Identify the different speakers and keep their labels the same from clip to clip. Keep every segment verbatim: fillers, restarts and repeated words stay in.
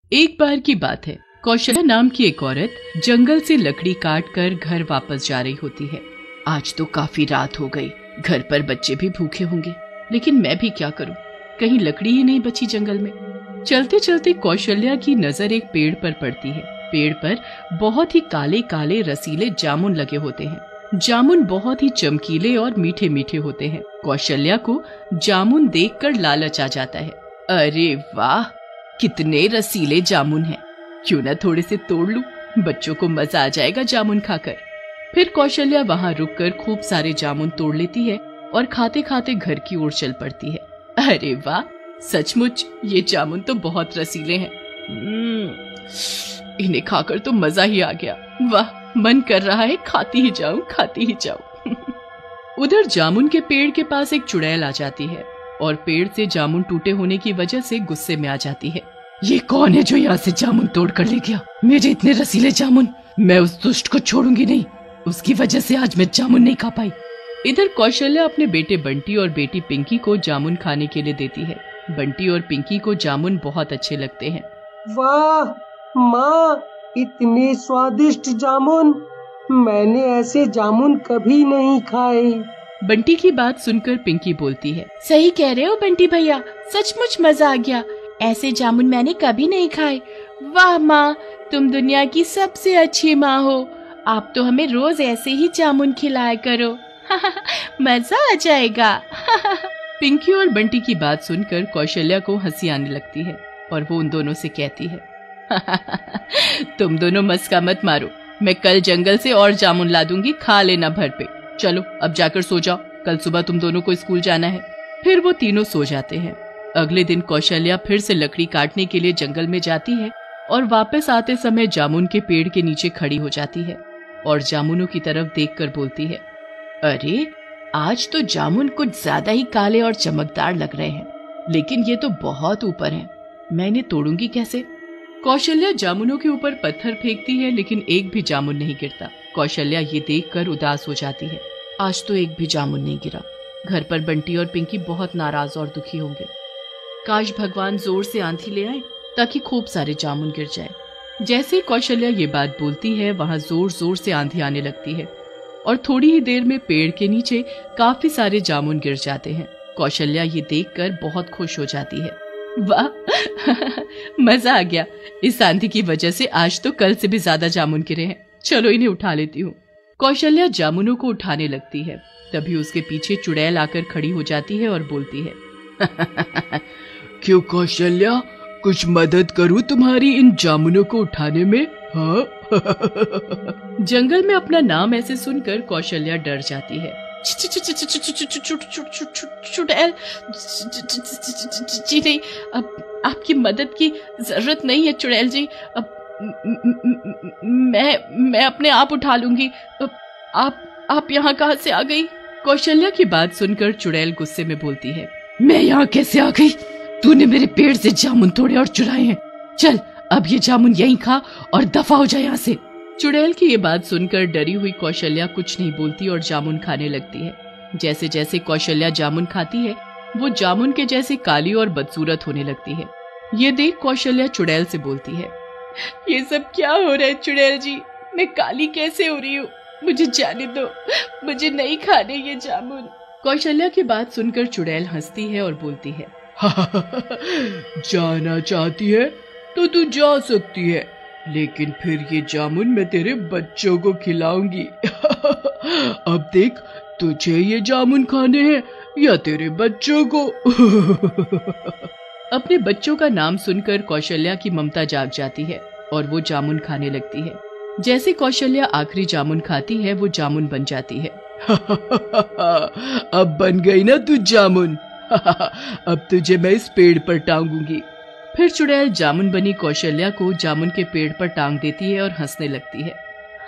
Speaker 1: एक बार की बात है, कौशल्या नाम की एक औरत जंगल से लकड़ी काट कर घर वापस जा रही होती है। आज तो काफी रात हो गई, घर पर बच्चे भी भूखे होंगे, लेकिन मैं भी क्या करूं, कहीं लकड़ी ही नहीं बची जंगल में। चलते चलते कौशल्या की नजर एक पेड़ पर पड़ती है। पेड़ पर बहुत ही काले काले रसीले जामुन लगे होते हैं। जामुन बहुत ही चमकीले और मीठे मीठे होते हैं। कौशल्या को जामुन देखकर लालच आ जाता है। अरे वाह, कितने रसीले जामुन हैं, क्यों ना थोड़े से तोड़ लूं, बच्चों को मजा आ जाएगा जामुन खाकर। फिर कौशल्या वहां रुककर खूब सारे जामुन तोड़ लेती है और खाते खाते घर की ओर चल पड़ती है। अरे वाह, सचमुच ये जामुन तो बहुत रसीले हैं। इन्हें खाकर तो मजा ही आ गया। वाह, मन कर रहा है खाती ही जाऊं, खाती ही जाऊं। उधर जामुन के पेड़ के पास एक चुड़ैल आ जाती है और पेड़ से जामुन टूटे होने की वजह से गुस्से में आ जाती है। ये कौन है जो यहाँ से जामुन तोड़ कर ले गया? मेरे इतने रसीले जामुन, मैं उस दुष्ट को छोड़ूंगी नहीं, उसकी वजह से आज मैं जामुन नहीं खा पाई। इधर कौशल्या अपने बेटे बंटी और बेटी पिंकी को जामुन खाने के लिए देती है। बंटी और पिंकी को जामुन बहुत अच्छे लगते हैं।
Speaker 2: वाह माँ, इतने स्वादिष्ट जामुन, मैंने ऐसे जामुन कभी नहीं खाए।
Speaker 1: बंटी की बात सुनकर पिंकी बोलती है,
Speaker 3: सही कह रहे हो बंटी भैया, सचमुच मजा आ गया, ऐसे जामुन मैंने कभी नहीं खाए। वाह माँ, तुम दुनिया की सबसे अच्छी माँ हो, आप तो हमें रोज ऐसे ही जामुन खिलाया करो। मजा आ जाएगा।
Speaker 1: पिंकी और बंटी की बात सुनकर कौशल्या को हंसी आने लगती है और वो उन दोनों से कहती है, तुम दोनों मस्का मत मारो, मैं कल जंगल से और जामुन ला दूंगी, खा लेना भर पेट। चलो अब जाकर सो जाओ, कल सुबह तुम दोनों को स्कूल जाना है। फिर वो तीनों सो जाते हैं। अगले दिन कौशल्या फिर से लकड़ी काटने के लिए जंगल में जाती है और वापस आते समय जामुन के पेड़ के नीचे खड़ी हो जाती है और जामुनों की तरफ देखकर बोलती है, अरे आज तो जामुन कुछ ज्यादा ही काले और चमकदार लग रहे हैं, लेकिन ये तो बहुत ऊपर हैं, मैं इन्हें तोड़ूंगी कैसे? कौशल्या जामुनों के ऊपर पत्थर फेंकती है, लेकिन एक भी जामुन नहीं गिरता। कौशल्या ये देखकर उदास हो जाती है। आज तो एक भी जामुन नहीं गिरा। घर पर बंटी और पिंकी बहुत नाराज और दुखी होंगे। काश भगवान जोर से आंधी ले आए ताकि खूब सारे जामुन गिर जाए। जैसे ही कौशल्या ये बात बोलती है, वहां जोर जोर से आंधी आने लगती है और थोड़ी ही देर में पेड़ के नीचे काफी सारे जामुन गिर जाते हैं। कौशल्या ये देखकर बहुत खुश हो जाती है। वाह, मजा आ गया, इस आंधी की वजह से आज तो कल से भी ज्यादा जामुन गिरे हैं, चलो इन्हें उठा लेती हूँ। कौशल्या जामुनों को उठाने लगती है, तभी उसके पीछे चुड़ैल आकर खड़ी हो जाती है और बोलती है, क्यों कौशल्या, कुछ मदद करूं तुम्हारी इन जामुनों को उठाने में? हाँ? जंगल में अपना नाम ऐसे सुनकर कौशल्या डर जाती है।
Speaker 3: चुड़ैल जी नहीं, अब आपकी मदद की जरूरत नहीं है चुड़ैल जी, अब मैं मैं अपने आप उठा लूंगी। आप आप यहाँ कहाँ से आ गई?
Speaker 1: कौशल्या की बात सुनकर चुड़ैल गुस्से में बोलती है, मैं यहाँ कैसे आ गई? तूने मेरे पेड़ से जामुन तोड़े और चुराए हैं, चल अब ये जामुन यहीं खा और दफा हो जाए यहाँ से। चुड़ैल की ये बात सुनकर डरी हुई कौशल्या कुछ नहीं बोलती और जामुन खाने लगती है। जैसे जैसे कौशल्या जामुन खाती है, वो जामुन के जैसे काली और बदसूरत होने लगती है। ये देख कौशल्या चुड़ैल से बोलती है,
Speaker 3: ये सब क्या हो रहा है चुड़ैल जी, मैं काली कैसे हो रही हूँ, मुझे जाने दो, मुझे नहीं खाने ये जामुन।
Speaker 1: कौशल्या की बात सुनकर चुड़ैल हंसती है और बोलती है, जाना चाहती है तो तू जा सकती है, लेकिन फिर ये जामुन मैं तेरे बच्चों को खिलाऊंगी। अब देख, तुझे ये जामुन खाने हैं या तेरे बच्चों को? अपने बच्चों का नाम सुनकर कौशल्या की ममता जाग जाती है और वो जामुन खाने लगती है। जैसे कौशल्या आखिरी जामुन खाती है, वो जामुन बन जाती है। अब बन गई ना तू जामुन, अब तुझे मैं इस पेड़ पर टांगूंगी। फिर चुड़ैल जामुन बनी कौशल्या को जामुन के पेड़ पर टांग देती है और हंसने लगती है।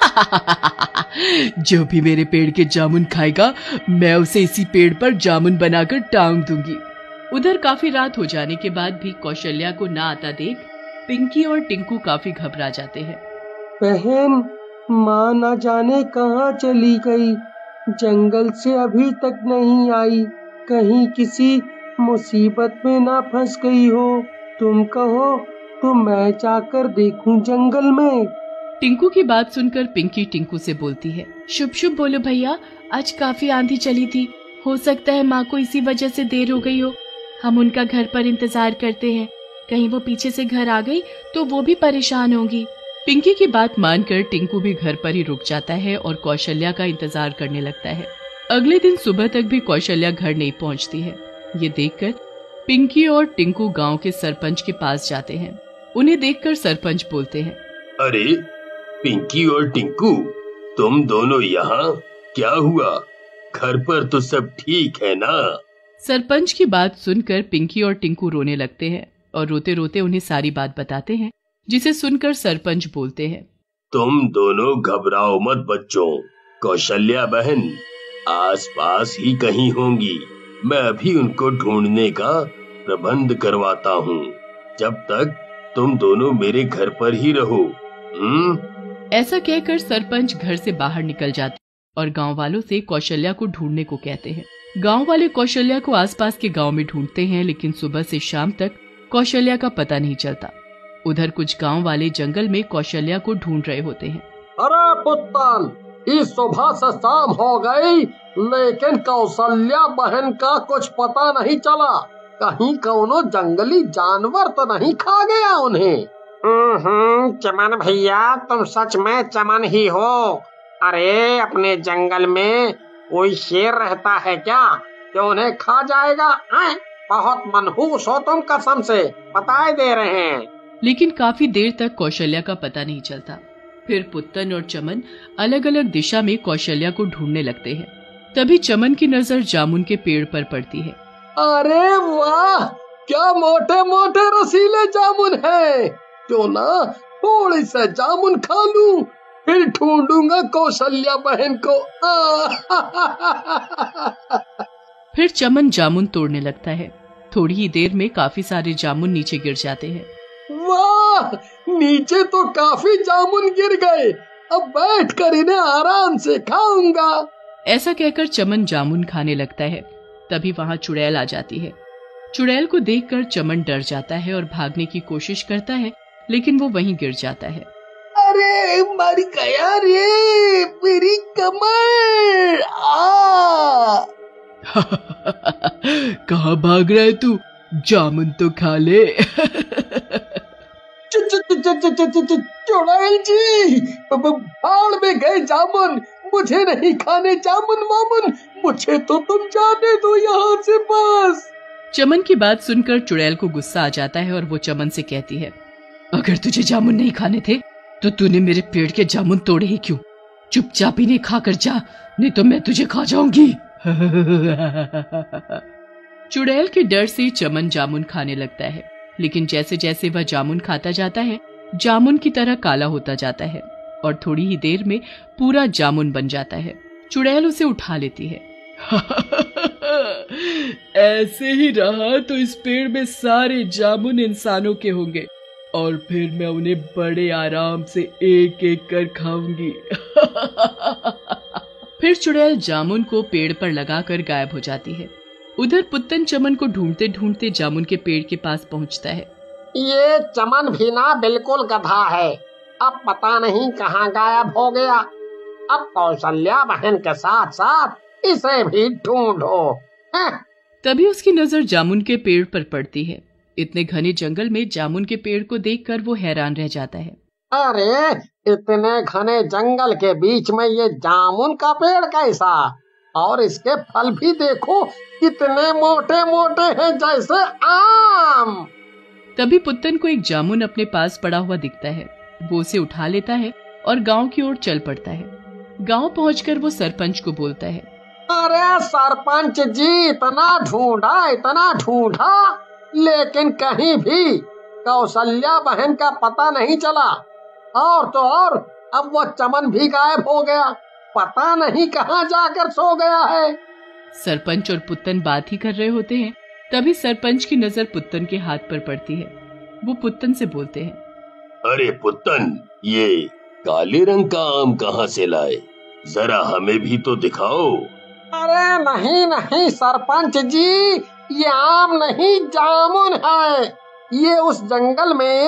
Speaker 1: जो भी मेरे पेड़ के जामुन खाएगा, मैं उसे इसी पेड़ पर जामुन बनाकर टांग दूंगी। उधर काफी रात हो जाने के बाद भी कौशल्या को ना आता देख पिंकी और टिंकू काफी घबरा जाते हैं।
Speaker 2: बहन, माँ ना जाने कहाँ चली गई, जंगल से अभी तक नहीं आई, कहीं किसी मुसीबत में ना फंस गई हो। तुम कहो तो मैं जाकर देखूं जंगल में।
Speaker 1: टिंकू की बात सुनकर पिंकी टिंकू से बोलती है,
Speaker 3: शुभ शुभ बोलो भैया, आज काफी आंधी चली थी, हो सकता है माँ को इसी वजह से देर हो गई हो। हम उनका घर पर इंतजार करते हैं, कहीं वो पीछे से घर आ गई तो वो भी परेशान होंगी।
Speaker 1: पिंकी की बात मानकर टिंकू भी घर पर ही रुक जाता है और कौशल्या का इंतजार करने लगता है। अगले दिन सुबह तक भी कौशल्या घर नहीं पहुंचती है। ये देखकर पिंकी और टिंकू गांव के सरपंच के पास जाते हैं। उन्हें देखकर सरपंच बोलते हैं,
Speaker 4: अरे पिंकी और टिंकू, तुम दोनों यहाँ, क्या हुआ? घर पर तो सब ठीक है ना?
Speaker 1: सरपंच की बात सुनकर पिंकी और टिंकू रोने लगते हैं और रोते रोते उन्हें सारी बात बताते हैं, जिसे सुनकर सरपंच बोलते हैं,
Speaker 4: तुम दोनों घबराओ मत बच्चों, कौशल्या बहन आसपास ही कहीं होंगी। मैं अभी उनको ढूंढने का प्रबंध करवाता हूँ। जब तक तुम दोनों मेरे घर पर ही रहो। हम्म?
Speaker 1: ऐसा कहकर सरपंच घर से बाहर निकल जाते और गांव वालों से कौशल्या को ढूंढने को कहते हैं। गांव वाले कौशल्या को आसपास के गांव में ढूंढते हैं, लेकिन सुबह से शाम तक कौशल्या का पता नहीं चलता। उधर कुछ गांव वाले जंगल में कौशल्या को ढूंढ रहे होते हैं।
Speaker 5: अरे पुत्तन, इस सुबह से शाम हो गई, लेकिन कौशल्या बहन का कुछ पता नहीं चला। कहीं कौनो जंगली जानवर तो नहीं खा गया उन्हें?
Speaker 6: हम्म चमन भैया, तुम सच में चमन ही हो। अरे अपने जंगल में कोई शेर रहता है क्या जो उन्हें खा जाएगा? आए? बहुत मनहूस हो तुम, कसम से बताए दे रहे हैं।
Speaker 1: लेकिन काफी देर तक कौशल्या का पता नहीं चलता। फिर पुत्तन और चमन अलग अलग दिशा में कौशल्या को ढूंढने लगते हैं। तभी चमन की नजर जामुन के पेड़ पर पड़ती है।
Speaker 5: अरे वाह, क्या मोटे मोटे रसीले जामुन है। क्यों ना थोड़ी से जामुन खा लूं, फिर ढूंढूंगा कौशल्या बहन को।
Speaker 1: फिर चमन जामुन तोड़ने लगता है। थोड़ी ही देर में काफी सारे जामुन नीचे गिर जाते हैं।
Speaker 5: वाह, नीचे तो काफी जामुन गिर गए, अब बैठकर इन्हें आराम से खाऊंगा।
Speaker 1: ऐसा कहकर चमन जामुन खाने लगता है। तभी वहाँ चुड़ैल आ जाती है। चुड़ैल को देखकर चमन डर जाता है और भागने की कोशिश करता है, लेकिन वो वहीं गिर जाता है।
Speaker 5: अरे मर गया रे, मेरी कमर। आ!
Speaker 2: कहाँ भाग रहा है तू? जामुन तो खा ले।
Speaker 5: चुड़ैल जी, भाड़ में गए जामुन, मुझे नहीं खाने जामुन वामुन, मुझे तो तुम जाने दो यहाँ से बस।
Speaker 1: चमन की बात सुनकर चुड़ैल को गुस्सा आ जाता है और वो चमन से कहती है, अगर तुझे जामुन नहीं खाने थे तो तूने मेरे पेड़ के जामुन तोड़े ही क्यों? चुपचाप इन्हें खाकर जा, नहीं तो मैं तुझे खा जाऊंगी। चुड़ैल के डर से चमन जामुन खाने लगता है, लेकिन जैसे जैसे वह जामुन खाता जाता है, जामुन की तरह काला होता जाता है और थोड़ी ही देर में पूरा जामुन बन जाता है। चुड़ैल उसे उठा लेती है।
Speaker 2: ऐसे ही रहा तो इस पेड़ में सारे जामुन इंसानों के होंगे और फिर मैं उन्हें बड़े आराम से एक एक कर खाऊंगी।
Speaker 1: फिर चुड़ैल जामुन को पेड़ पर लगाकर गायब हो जाती है। उधर पुत्तन चमन को ढूंढते ढूंढते जामुन के पेड़ के पास पहुंचता है।
Speaker 6: ये चमन भी ना बिल्कुल गधा है, अब पता नहीं कहाँ गायब हो गया। अब कौशल्या बहन के साथ साथ इसे भी ढूंढो।
Speaker 1: तभी उसकी नजर जामुन के पेड़ पर पड़ती है। इतने घने जंगल में जामुन के पेड़ को देखकर वो हैरान रह जाता है।
Speaker 6: अरे इतने घने जंगल के बीच में ये जामुन का पेड़ कैसा? और इसके फल भी देखो, कितने मोटे मोटे हैं जैसे आम।
Speaker 1: तभी पुत्तन को एक जामुन अपने पास पड़ा हुआ दिखता है। वो उसे उठा लेता है और गांव की ओर चल पड़ता है। गांव पहुंचकर वो सरपंच को बोलता है,
Speaker 6: अरे सरपंच जी, इतना ढूंढा इतना ढूंढा, लेकिन कहीं भी कौशल्या बहन का पता नहीं चला। और तो और अब वो चमन भी गायब हो गया, पता नहीं कहाँ जाकर सो गया है।
Speaker 1: सरपंच और पुत्तन बात ही कर रहे होते हैं। तभी सरपंच की नजर पुत्तन के हाथ पर पड़ती है। वो पुत्तन से बोलते हैं,
Speaker 4: अरे पुत्तन, ये काले रंग का आम कहाँ से लाए? जरा हमें भी तो दिखाओ।
Speaker 6: अरे नहीं नहीं सरपंच जी, ये आम नहीं जामुन है। ये उस जंगल में एक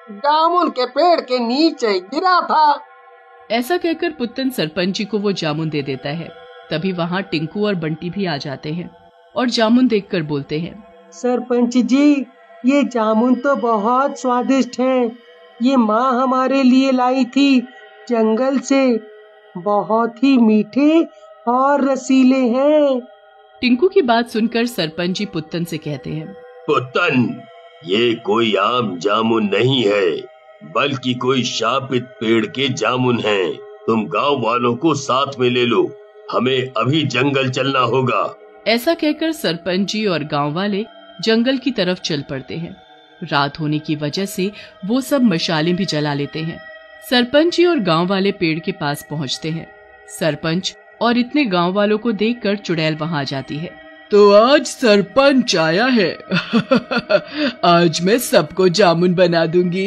Speaker 5: जामुन के पेड़ के नीचे गिरा था।
Speaker 1: ऐसा कहकर पुत्तन सरपंच जी को वो जामुन दे देता है। तभी वहाँ टिंकू और बंटी भी आ जाते हैं और जामुन देखकर बोलते हैं,
Speaker 7: सरपंच जी, ये जामुन तो बहुत स्वादिष्ट हैं। ये माँ हमारे लिए लाई थी जंगल से। बहुत ही मीठे और रसीले हैं।
Speaker 1: टिंकू की बात सुनकर सरपंच जी पुत्तन से कहते हैं,
Speaker 4: पुत्तन, ये कोई आम जामुन नहीं है, बल्कि कोई शापित पेड़ के जामुन हैं। तुम गांव वालों को साथ में ले लो, हमें अभी जंगल चलना होगा।
Speaker 1: ऐसा कहकर सरपंच जी और गांव वाले जंगल की तरफ चल पड़ते हैं। रात होने की वजह से वो सब मशालें भी जला लेते हैं। सरपंच जी और गांव वाले पेड़ के पास पहुंचते हैं। सरपंच और इतने गांव वालों को देखकर चुड़ैल वहां आ जाती है।
Speaker 2: तो आज सरपंच आया है। आज मैं सबको जामुन बना दूंगी।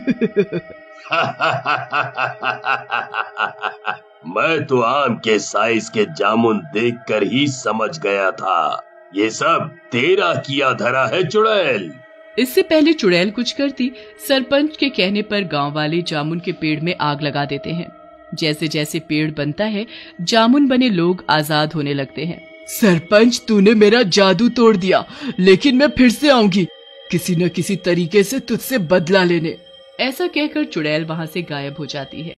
Speaker 4: मैं तो आम के साइज के जामुन देखकर ही समझ गया था, ये सब तेरा किया धरा है चुड़ैल।
Speaker 1: इससे पहले चुड़ैल कुछ करती, सरपंच के कहने पर गांव वाले जामुन के पेड़ में आग लगा देते हैं। जैसे जैसे पेड़ बनता है, जामुन बने लोग आजाद होने लगते हैं।
Speaker 2: सरपंच, तूने मेरा जादू तोड़ दिया, लेकिन मैं फिर से आऊंगी किसी न किसी तरीके से तुझसे बदला लेने।
Speaker 1: ऐसा कहकर चुड़ैल वहां से गायब हो जाती है।